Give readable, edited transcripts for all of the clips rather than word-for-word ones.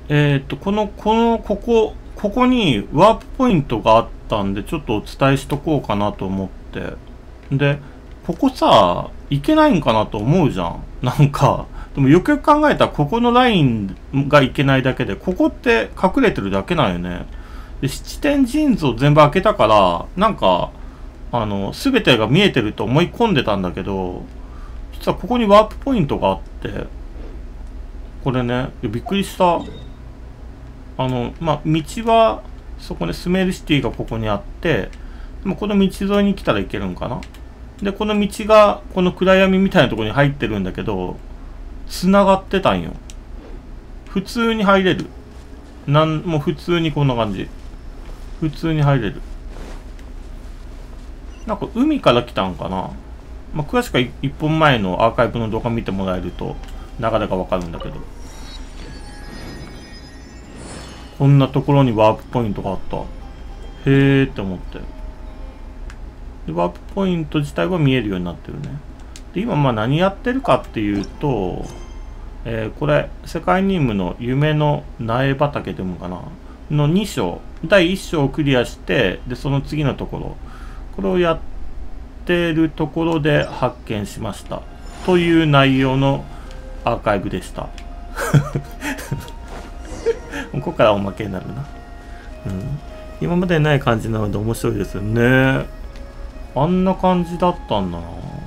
ここにワープポイントがあったんで、ちょっとお伝えしとこうかなと思って。で、ここさ、いけないんかなと思うじゃん。なんか、でもよくよく考えたらここのラインがいけないだけで、ここって隠れてるだけなんよね。で、七天神図を全部開けたから、なんか、すべてが見えてると思い込んでたんだけど、実はここにワープポイントがあって、これね、びっくりした。道は、そこでスメールシティがここにあって、この道沿いに来たらいけるんかな。で、この道が、この暗闇みたいなところに入ってるんだけど、繋がってたんよ。普通に入れる。もう普通にこんな感じ。普通に入れる。なんか海から来たんかな。詳しくは1本前のアーカイブの動画見てもらえると、流れがわかるんだけど。こんなところにワープポイントがあった。へーって思って。で、ワープポイント自体は見えるようになってるね。で、今何やってるかっていうと、これ、世界任務の夢の苗畑でもかなの2章、第1章をクリアして、で、その次のところ、これをやってるところで発見しました。という内容のアーカイブでした。ここからおまけになるな。うん。今までない感じなので面白いですよね。あんな感じだったんだな。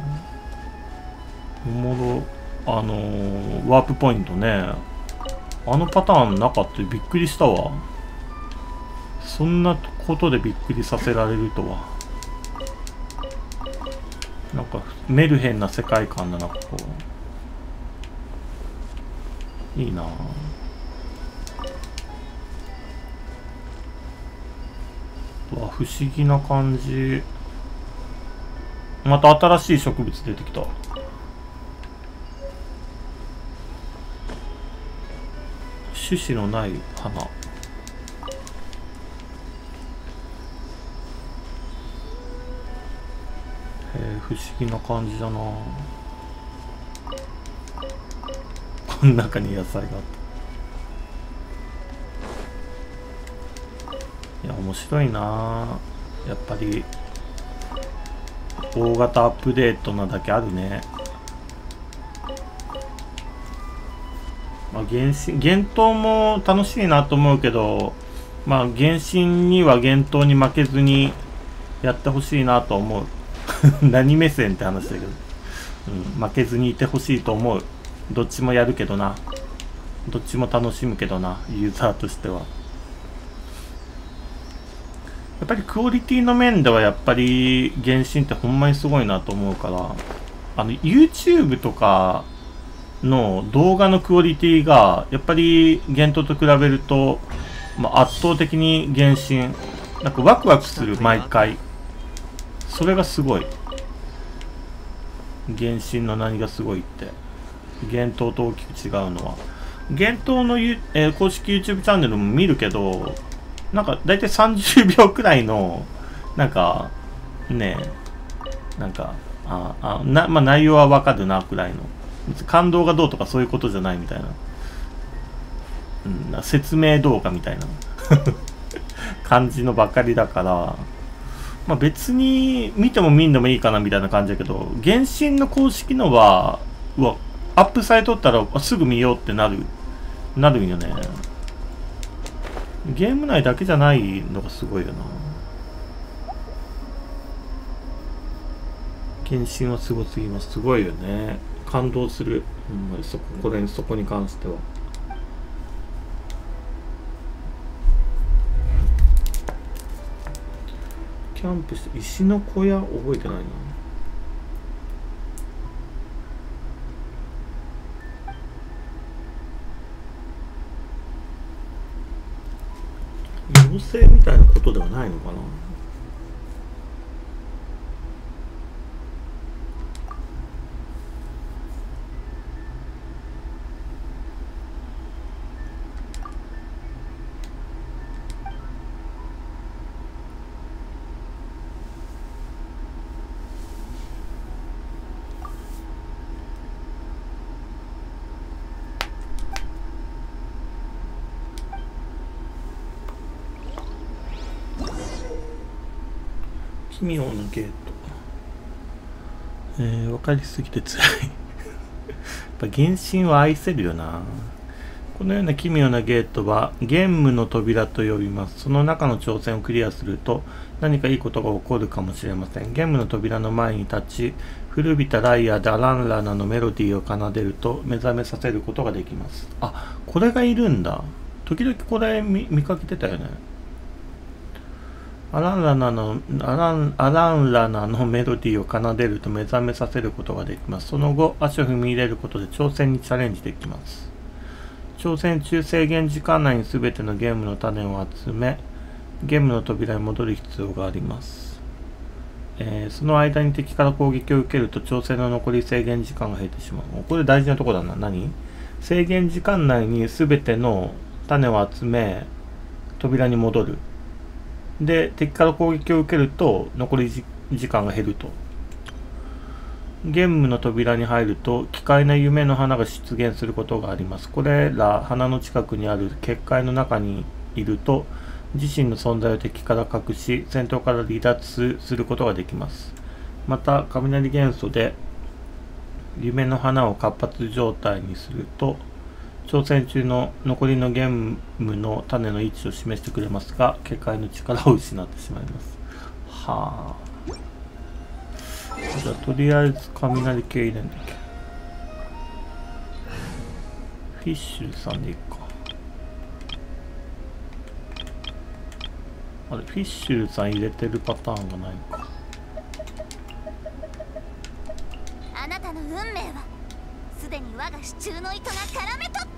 おもろ。ワープポイントね。あのパターンなかったびっくりしたわ。そんなことでびっくりさせられるとは。なんか、メルヘンな世界観だな、ここ。いいなぁ。うわ、不思議な感じ。また新しい植物出てきた。種子のない花。不思議な感じだな。この中に野菜があった。いや、面白いな。やっぱり大型アップデートなだけあるね。原闘も楽しいなと思うけど、原神には幻闘に負けずにやってほしいなと思う。何目線って話だけど、負けずにいてほしいと思う。どっちもやるけどな。どっちも楽しむけどな、ユーザーとしては。やっぱりクオリティの面ではやっぱり原神ってほんまにすごいなと思うから、YouTube とかの動画のクオリティがやっぱり幻闘と比べると、圧倒的に原神なんかワクワクする。毎回それがすごい。原神の何がすごいって、幻闘と大きく違うのは、幻闘の、公式 YouTube チャンネルも見るけど、なんか大体30秒くらいのなんかね、なんか内容はわかるなくらいの、感動がどうとかそういうことじゃないみたいな、説明動画みたいな感じのばっかりだから、別に見ても見んでもいいかなみたいな感じだけど、原神の公式のはアップされとったらすぐ見ようってなるんよね。ゲーム内だけじゃないのがすごいよな。原神はすごすぎます。すごいよね。感動する。そこに関しては。キャンプして石の小屋覚えてないな。妖精みたいなことではないのかな。 奇妙なゲート。分かりすぎて辛い。やっぱ原神は愛せるよな。このような奇妙なゲートはゲームの扉と呼びます。その中の挑戦をクリアすると何かいいことが起こるかもしれません。ゲームの扉の前に立ち、古びたライアでアランラナのメロディーを奏でると目覚めさせることができます。あ、これがいるんだ。時々これ 見かけてたよね。アランラナのメロディーを奏でると目覚めさせることができます。その後、足を踏み入れることで挑戦にチャレンジできます。挑戦中制限時間内に全てのゲームの種を集め、ゲームの扉に戻る必要があります。その間に敵から攻撃を受けると挑戦の残り制限時間が減ってしまう。これ大事なとこだな。何？制限時間内に全ての種を集め、扉に戻る。で、敵から攻撃を受けると残り時間が減ると。ゲームの扉に入ると奇怪な夢の花が出現することがあります。これら花の近くにある結界の中にいると自身の存在を敵から隠し戦闘から離脱することができます。また雷元素で夢の花を活発状態にすると挑戦中の残りのゲームの種の位置を示してくれますが結界の力を失ってしまいます。はあ。じゃあとりあえず雷系入れんだっけ。フィッシュさんでいいか。あれフィッシュさん入れてるパターンがないか。 あなたの運命はすでに我が支柱の糸が絡め取った。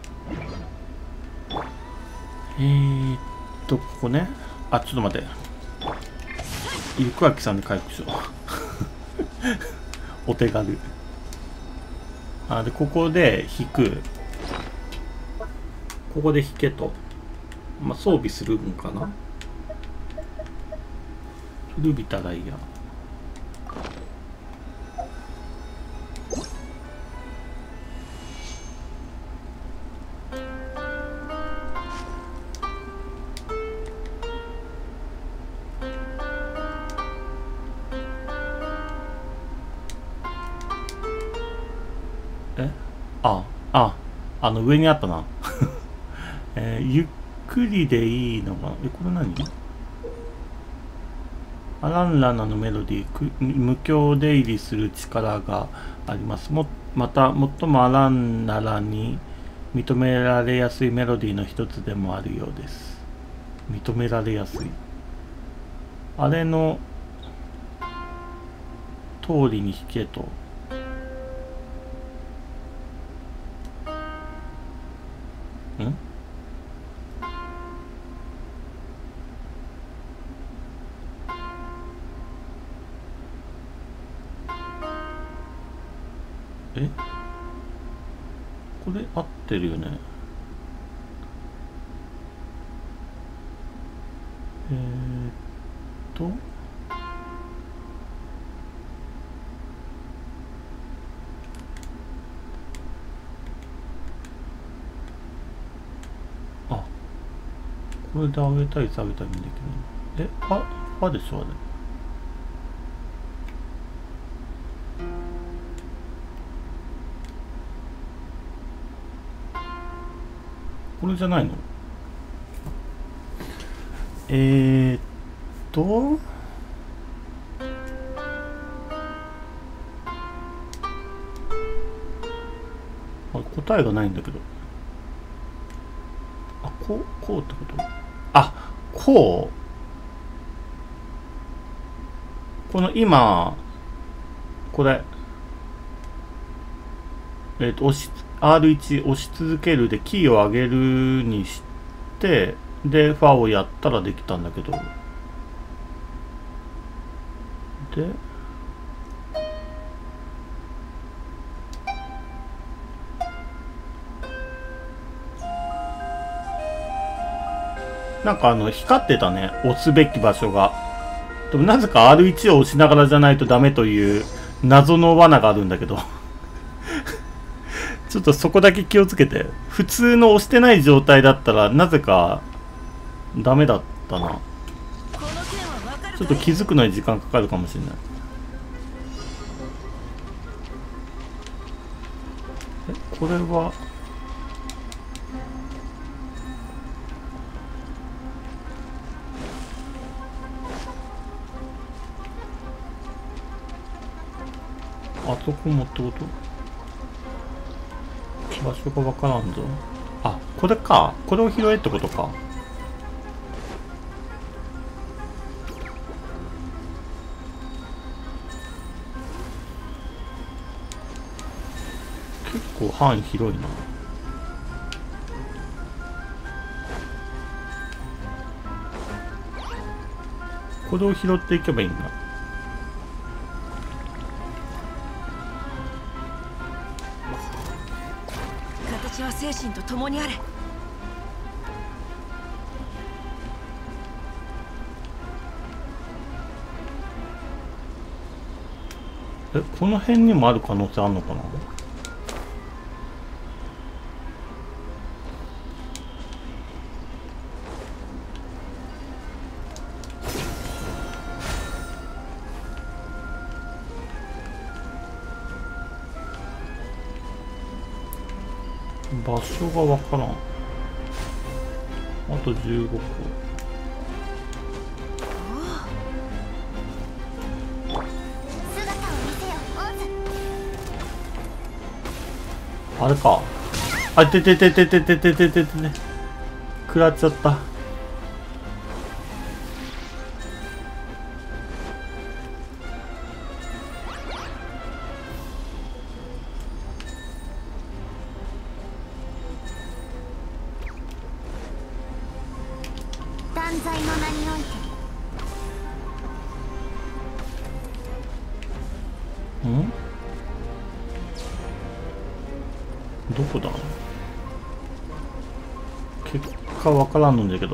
ここね。あ、ちょっと待って。ゆくあきさんで回復しよう。お手軽。あ、で、ここで引く。ここで引けと。まあ、装備するんかな。古びたライヤー。上にあったな。ゆっくりでいいのかな。これ何？アランラナのメロディー、無境出入りする力があります。また、最もアランラナに認められやすいメロディーの一つでもあるようです。認められやすい。あれの通りに弾けと。これ合ってるよね。あ、これで上げたり下げたりもできる。ファでしょあれ。これじゃないの？答えがないんだけど。あ、こうってこと？あ、この今、これ、R1 押し続けるでキーを上げるにして、で、ファをやったらできたんだけど。で、なんか光ってたね。押すべき場所が。でもなぜか R1 を押しながらじゃないとダメという謎の罠があるんだけど。ちょっとそこだけ気をつけて。普通の押してない状態だったらなぜかダメだったな。 この件は分かるちょっと気づくのに時間かかるかもしれない。これはあそこもってこと？場所がわからんぞ。あ、これか。これを拾えってことか。結構範囲広いな。これを拾っていけばいいんだ。 形は精神と共にあれ。 この辺にもある可能性あるのかな。場所がわからん。あと15個。あれか。あ、てててててててててて。食らっちゃった。 断罪の名において。 ん？どこだ？結果わからんのんだけど。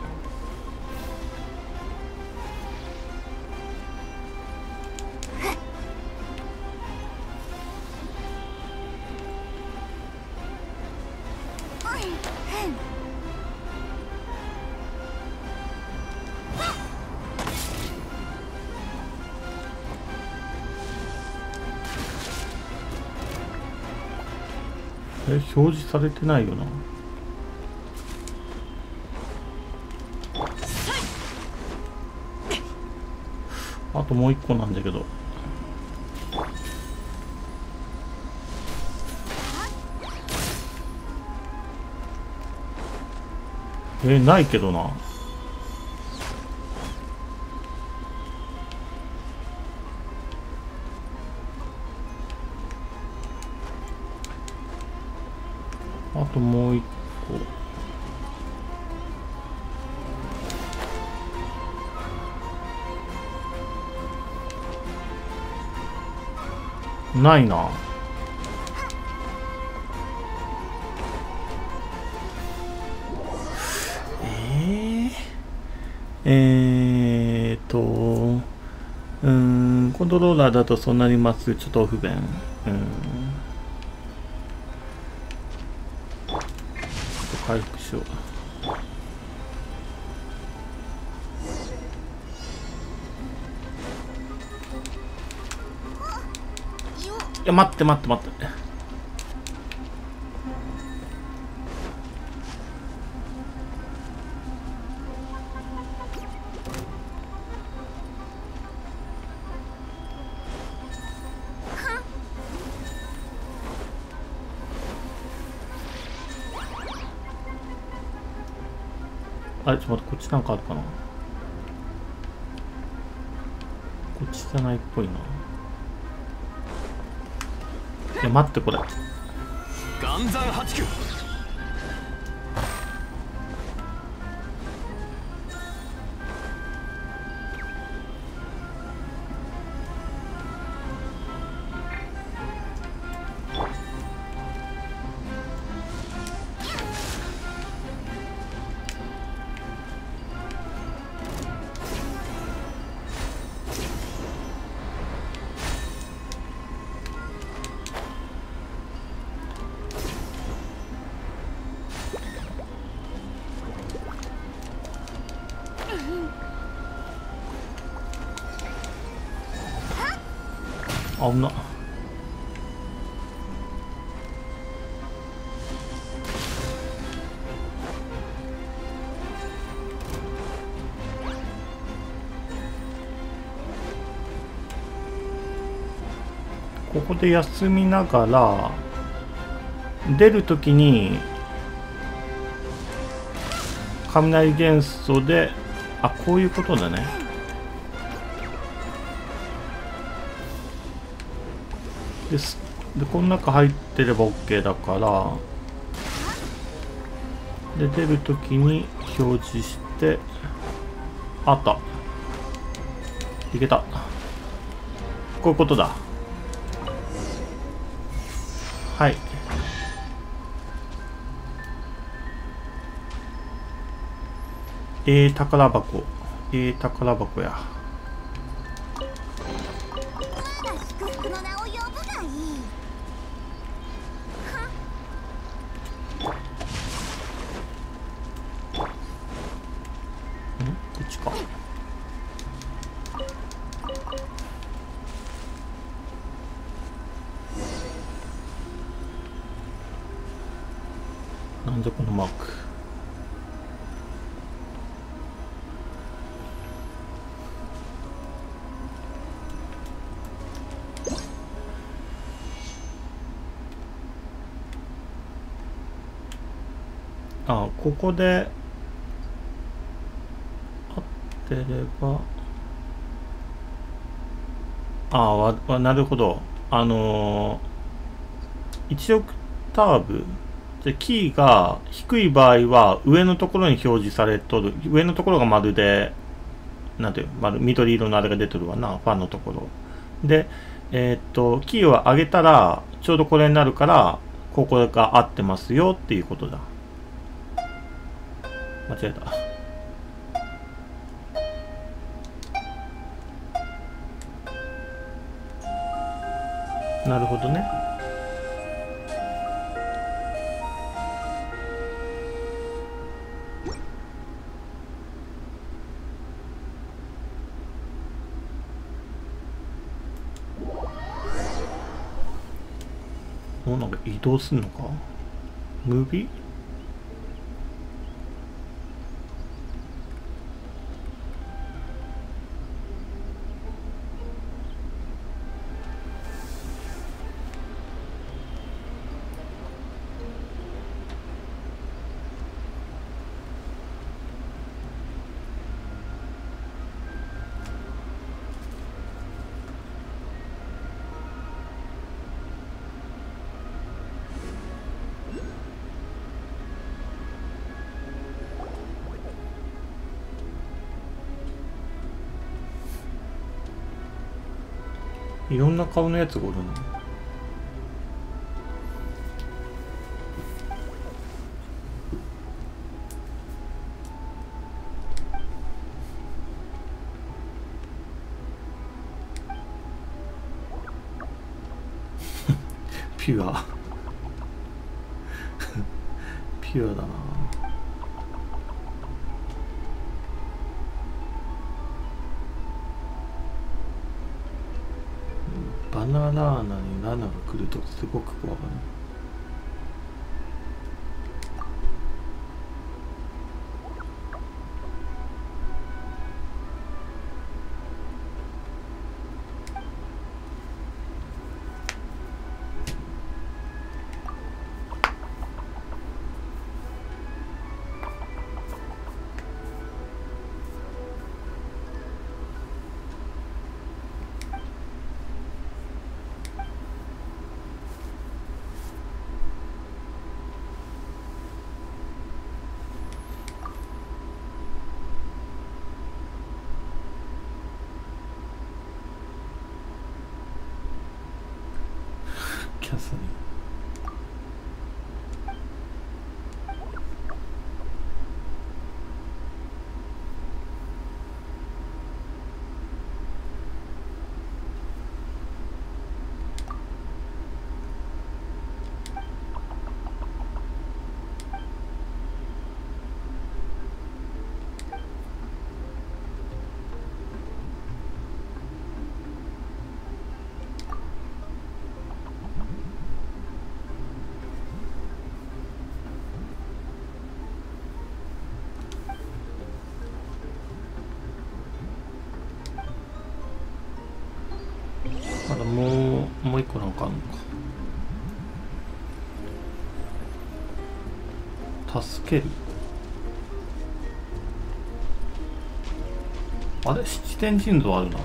表示されてないよな。あともう一個なんだけど。ないけどな。あともう一個。ないな。コントローラーだとそうなります。ちょっと不便。回復しよう。いや、待って待って待って。あれ、ちょっと待って、こっちなんかあるかな。こっちじゃないっぽいな。いや、待って、これ。 岩山八九。 危な。ここで休みながら出るときに雷元素で、あ、こういうことだね。でこの中入ってれば OK だから、で出るときに表示して、あった、いけた。こういうことだ。はい。宝箱。宝箱や。 我が祝福の名を呼ぶがいい。 こっちか。なんでこのマーク。あ、ここで合ってれば、なるほど。1オクターブでキーが低い場合は上のところに表示されとる。上のところが丸で、なんていう、緑色のあれが出てるわな、ファンのところで、キーを上げたらちょうどこれになるから、ここが合ってますよっていうことだ。間違えた。なるほどね。もうなんか移動するのか？ムービー？いろんな顔のやつがおるの。ピュアピュアだな。バナナーナに7が来るとすごく怖がる。 もう一個なんかあるのか。助ける。あれ、七天神像あるな。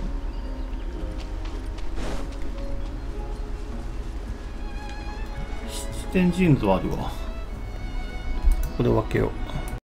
七天神像あるわ。これ分けよう。